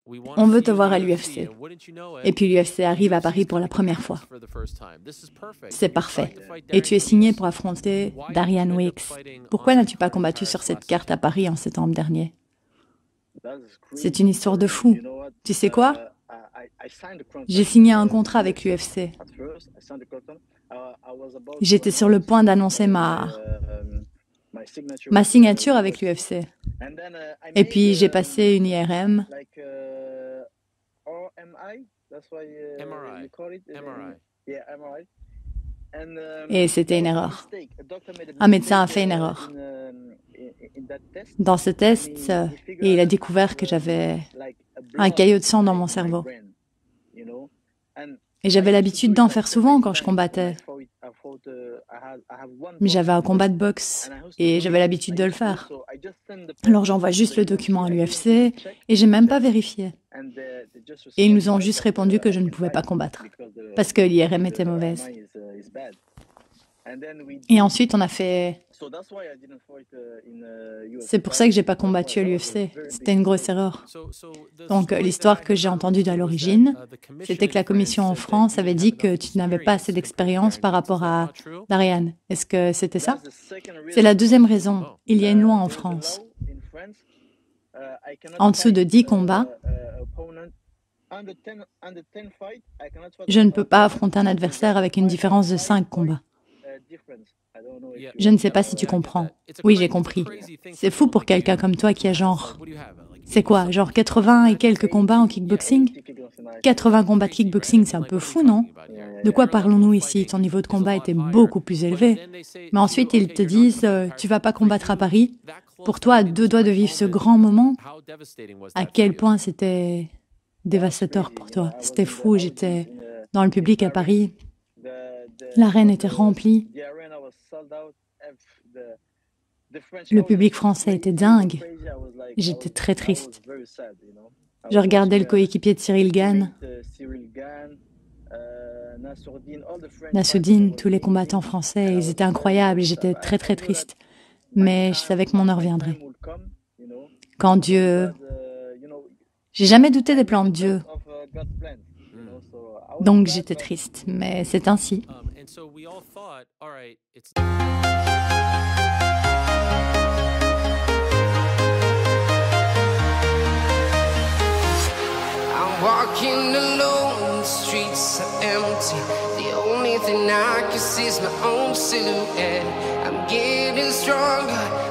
On veut te voir à l'UFC. Et puis l'UFC arrive à Paris pour la première fois. C'est parfait. Et tu es signé pour affronter Darian Wicks. Pourquoi n'as-tu pas combattu sur cette carte à Paris en septembre dernier? C'est une histoire de fou. Tu sais quoi? J'ai signé un contrat avec l'UFC. J'étais sur le point d'annoncer ma signature avec l'UFC. Et puis j'ai passé une IRM. Et c'était une erreur. Un médecin a fait une erreur. Dans ce test, il a découvert que j'avais un caillot de sang dans mon cerveau. Et j'avais l'habitude d'en faire souvent quand je combattais. Mais j'avais un combat de boxe et j'avais l'habitude de le faire. Alors j'envoie juste le document à l'UFC et j'ai même pas vérifié. Et ils nous ont juste répondu que je ne pouvais pas combattre parce que l'IRM était mauvaise. Et ensuite on a fait... C'est pour ça que j'ai pas combattu à l'UFC. C'était une grosse erreur. Donc l'histoire que j'ai entendue à l'origine, c'était que la commission en France avait dit que tu n'avais pas assez d'expérience par rapport à Darian. Est-ce que c'était ça? C'est la deuxième raison. Il y a une loi en France. En dessous de 10 combats, je ne peux pas affronter un adversaire avec une différence de 5 combats. Je ne sais pas si tu comprends. Oui, j'ai compris. C'est fou pour quelqu'un comme toi qui a genre... C'est quoi, genre 80 et quelques combats en kickboxing? 80 combats de kickboxing, c'est un peu fou, non? De quoi parlons-nous ici? Ton niveau de combat était beaucoup plus élevé. Mais ensuite, ils te disent, tu vas pas combattre à Paris. Pour toi, à 2 doigts de vivre ce grand moment, à quel point c'était dévastateur pour toi? C'était fou, j'étais dans le public à Paris. L'arène était remplie. Le public français était dingue. J'étais très triste. Je regardais le coéquipier de Cyril Gane, Nassoudine, tous les combattants français, ils étaient incroyables et j'étais très très triste. Mais je savais que mon heure viendrait. Quand Dieu... J'ai jamais douté des plans de Dieu. Donc j'étais triste, mais c'est ainsi. Walking alone, the streets are empty. The only thing I can see is my own silhouette. I'm getting stronger.